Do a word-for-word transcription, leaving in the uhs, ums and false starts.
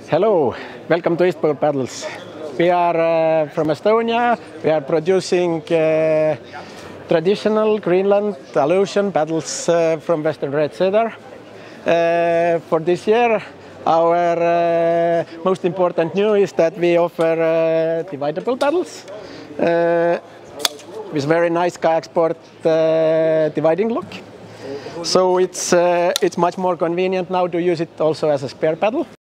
Hello, welcome to Eastpole Paddles. We are uh, from Estonia. We are producing uh, traditional Greenland Aleutian paddles uh, from Western Red Cedar. Uh, for this year, our uh, most important news is that we offer uh, dividable paddles uh, with very nice Kayak Sport uh, dividing lock. So it's, uh, it's much more convenient now to use it also as a spare paddle.